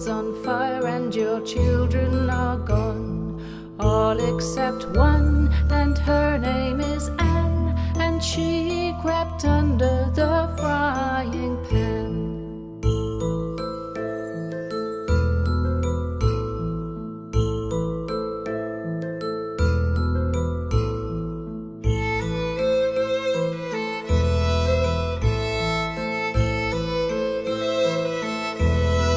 is on fire and your children are gone, all except one, and her name is